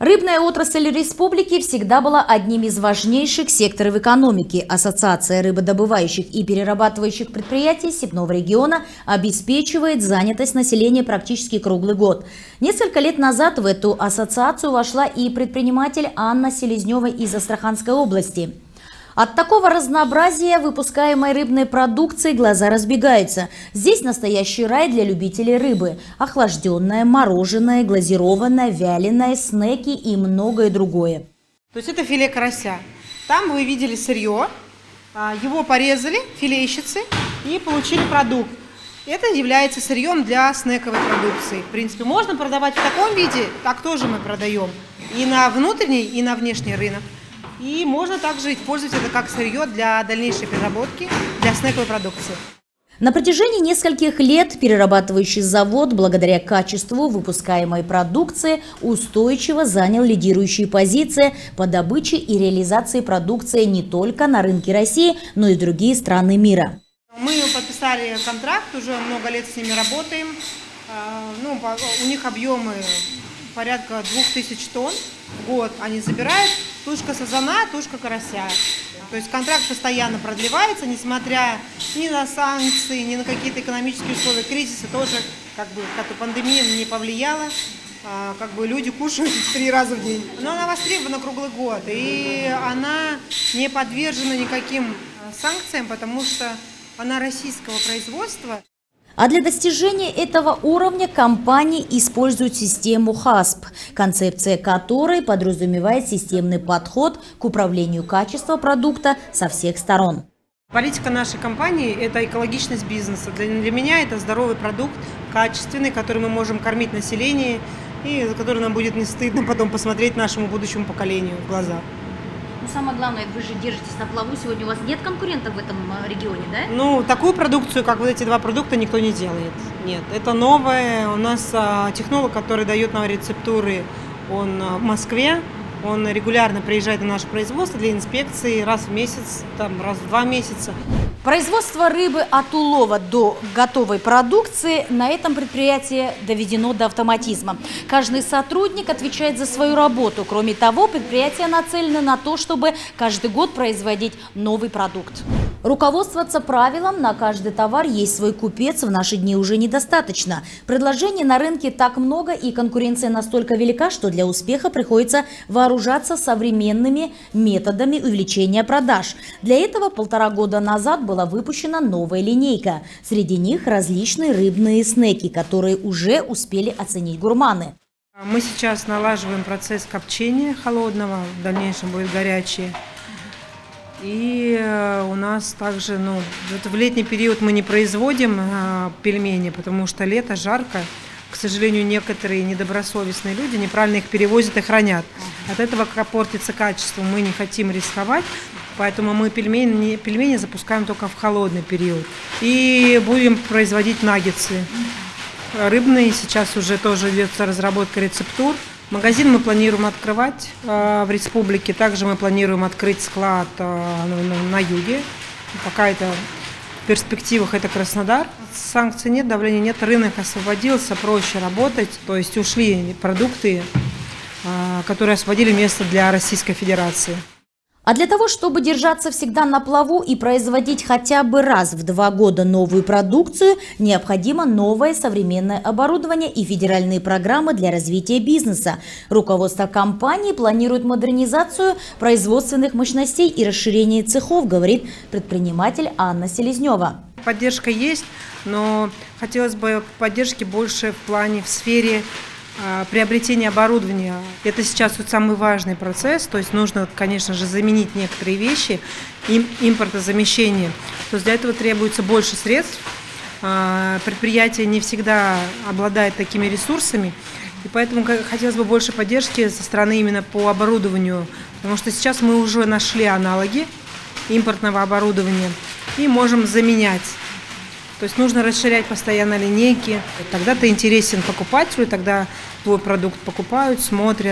Рыбная отрасль республики всегда была одним из важнейших секторов экономики. Ассоциация рыбодобывающих и перерабатывающих предприятий Степного региона обеспечивает занятость населения практически круглый год. Несколько лет назад в эту ассоциацию вошла и предприниматель Анна Селезнева из Астраханской области. От такого разнообразия выпускаемой рыбной продукции глаза разбегаются. Здесь настоящий рай для любителей рыбы. Охлажденная, мороженое, глазированное, вяленое, снеки и многое другое. То есть это филе карася. Там вы видели сырье, его порезали филейщицы и получили продукт. Это является сырьем для снековой продукции. В принципе, можно продавать в таком виде, так тоже мы продаем и на внутренний, и на внешний рынок. И можно также использовать это как сырье для дальнейшей переработки, для снековой продукции. На протяжении нескольких лет перерабатывающий завод, благодаря качеству выпускаемой продукции, устойчиво занял лидирующие позиции по добыче и реализации продукции не только на рынке России, но и в другие страны мира. Мы подписали контракт, уже много лет с ними работаем. У них объемы порядка 2000 тонн в год. Они забирают тушка сазана, тушка карася. То есть контракт постоянно продлевается, несмотря ни на санкции, ни на какие-то экономические условия. Кризиса тоже, как-то пандемия не повлияла. Люди кушают 3 раза в день. Но она востребована круглый год, и она не подвержена никаким санкциям, потому что она российского производства. А для достижения этого уровня компании используют систему ХАСП, концепция которой подразумевает системный подход к управлению качеством продукта со всех сторон. Политика нашей компании – это экологичность бизнеса. Для меня это здоровый продукт, качественный, который мы можем кормить население и за который нам будет не стыдно потом посмотреть нашему будущему поколению в глаза. Самое главное, вы же держитесь на плаву. Сегодня у вас нет конкурентов в этом регионе, да? Такую продукцию, как вот эти 2 продукта, никто не делает. Нет, это новое. У нас технолог, который дает нам рецептуры, он в Москве. Он регулярно приезжает на наше производство для инспекции раз в месяц, раз в 2 месяца. Производство рыбы от улова до готовой продукции на этом предприятии доведено до автоматизма. Каждый сотрудник отвечает за свою работу. Кроме того, предприятие нацелено на то, чтобы каждый год производить новый продукт. Руководствоваться правилом «на каждый товар есть свой купец» в наши дни уже недостаточно. Предложений на рынке так много и конкуренция настолько велика, что для успеха приходится вооружаться современными методами увеличения продаж. Для этого 1,5 года назад была выпущена новая линейка. Среди них различные рыбные снеки, которые уже успели оценить гурманы. Мы сейчас налаживаем процесс копчения холодного, в дальнейшем будет горячее. И у нас также, в летний период мы не производим пельмени, потому что лето, жарко. К сожалению, некоторые недобросовестные люди неправильно их перевозят и хранят. От этого портится качество, мы не хотим рисковать, поэтому мы пельмени запускаем только в холодный период. И будем производить наггетсы рыбные, сейчас уже тоже ведется разработка рецептур. Магазин мы планируем открывать в республике, также мы планируем открыть склад на юге, пока это в перспективах это Краснодар. Санкций нет, давления нет, рынок освободился, проще работать, то есть ушли продукты, которые освободили место для Российской Федерации. А для того, чтобы держаться всегда на плаву и производить хотя бы раз в 2 года новую продукцию, необходимо новое современное оборудование и федеральные программы для развития бизнеса. Руководство компании планирует модернизацию производственных мощностей и расширение цехов, говорит предприниматель Анна Селезнева. Поддержка есть, но хотелось бы поддержки больше в сфере приобретение оборудования. Это сейчас самый важный процесс, то есть нужно, конечно же, заменить некоторые вещи, импортозамещение. То есть для этого требуется больше средств. Предприятие не всегда обладает такими ресурсами, и поэтому хотелось бы больше поддержки со стороны именно по оборудованию, потому что сейчас мы уже нашли аналоги импортного оборудования и можем заменять. То есть нужно расширять постоянно линейки. Тогда ты интересен покупателю, тогда твой продукт покупают, смотрят.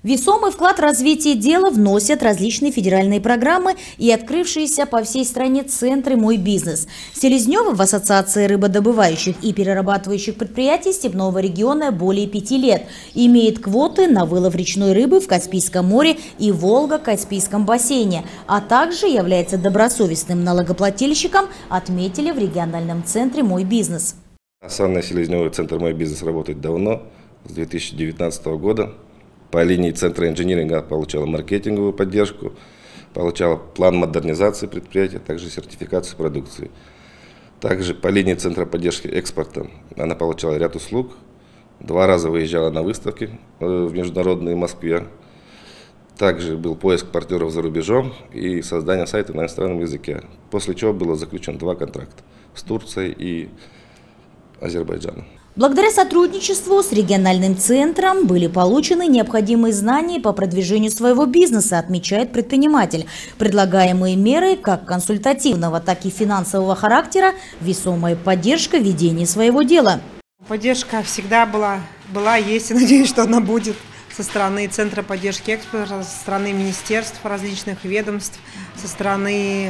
Весомый вклад в развитие дела вносят различные федеральные программы и открывшиеся по всей стране центры «Мой бизнес». Селезнёва в Ассоциации рыбодобывающих и перерабатывающих предприятий Степного региона более 5 лет. Имеет квоты на вылов речной рыбы в Каспийском море и Волго-Каспийском бассейне, а также является добросовестным налогоплательщиком, отметили в региональном центре «Мой бизнес». С Анной Селезнёвой центр «Мой бизнес» работает давно, с 2019 года. По линии Центра инжиниринга получала маркетинговую поддержку, получала план модернизации предприятия, также сертификацию продукции. Также по линии Центра поддержки экспорта она получала ряд услуг. 2 раза выезжала на выставки в международные Москве. Также был поиск партнеров за рубежом и создание сайта на иностранном языке. После чего было заключено 2 контракта с Турцией и Азербайджаном. Благодаря сотрудничеству с региональным центром были получены необходимые знания по продвижению своего бизнеса, отмечает предприниматель. Предлагаемые меры как консультативного, так и финансового характера – весомая поддержка в ведении своего дела. Поддержка всегда была, есть и надеюсь, что она будет со стороны Центра поддержки экспорта, со стороны министерств, различных ведомств, со стороны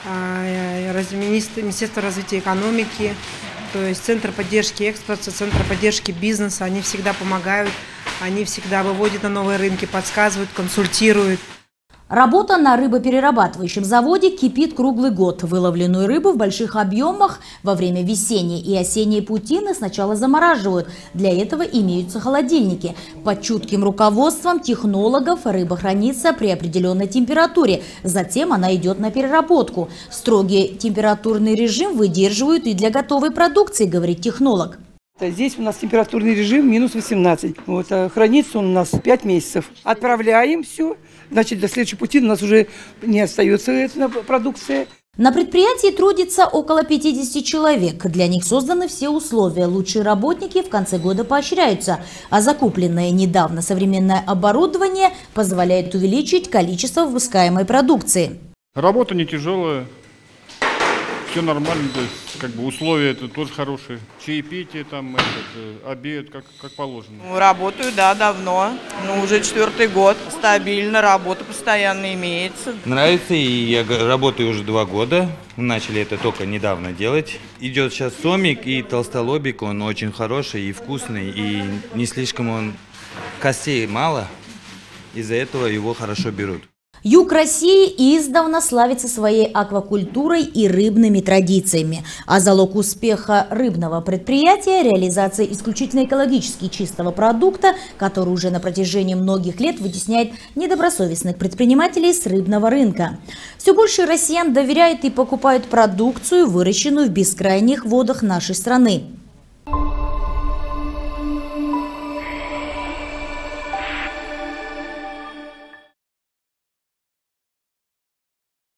Министерства развития экономики. То есть Центр поддержки экспорта, Центр поддержки бизнеса, они всегда помогают, они всегда выводят на новые рынки, подсказывают, консультируют. Работа на рыбоперерабатывающем заводе кипит круглый год. Выловленную рыбу в больших объемах во время весенней и осенней путины сначала замораживают. Для этого имеются холодильники. Под чутким руководством технологов рыба хранится при определенной температуре. Затем она идет на переработку. Строгий температурный режим выдерживают и для готовой продукции, говорит технолог. Здесь у нас температурный режим минус 18. Хранится он у нас 5 месяцев. Отправляем все. Значит, до следующей путины у нас уже не остается эта продукция. На предприятии трудится около 50 человек. Для них созданы все условия. Лучшие работники в конце года поощряются. А закупленное недавно современное оборудование позволяет увеличить количество выпускаемой продукции. Работа не тяжелая. Все нормально, то есть, условия это тоже хорошие. Чаепитие, обед, как положено. Работаю, да, давно. Уже 4-й год. Стабильно, работа постоянно имеется. Нравится, и я работаю уже 2 года. Начали это только недавно делать. Идет сейчас сомик и толстолобик, он очень хороший и вкусный, и не слишком он костей мало. Из-за этого его хорошо берут. Юг России издавна славится своей аквакультурой и рыбными традициями. А залог успеха рыбного предприятия – реализация исключительно экологически чистого продукта, который уже на протяжении многих лет вытесняет недобросовестных предпринимателей с рыбного рынка. Все больше россиян доверяют и покупают продукцию, выращенную в бескрайних водах нашей страны.